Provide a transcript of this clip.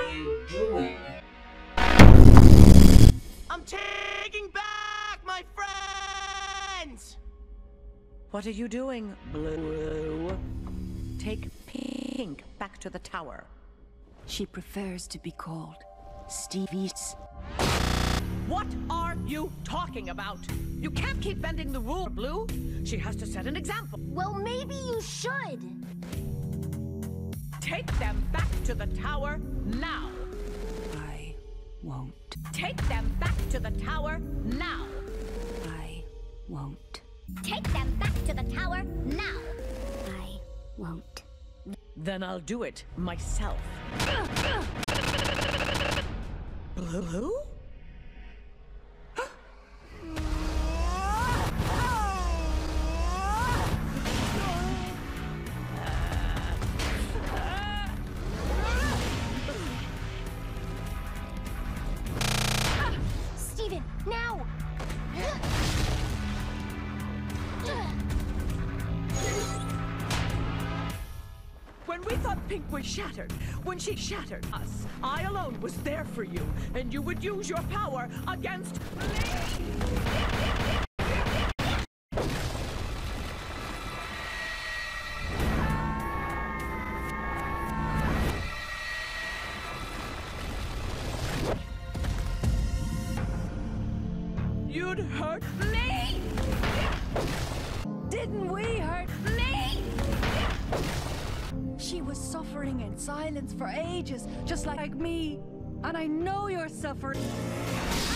you doing? I'm taking back my friends! What are you doing, Blue? Take Pink back to the tower. She prefers to be called Stevie's. What are you talking about? You can't keep bending the rule, Blue. She has to set an example. Well, maybe you should. Take them back to the tower now. I won't. Take them back to the tower now. I won't. Take them back to the tower now. I won't. Then I'll do it myself. Blue? Steven, now! When we thought Pink was shattered, when she shattered us, I alone was there for you, and you would use your power against me! You'd hurt me! Didn't we hurt me? She was suffering in silence for ages, just like me. And I know you're suffering.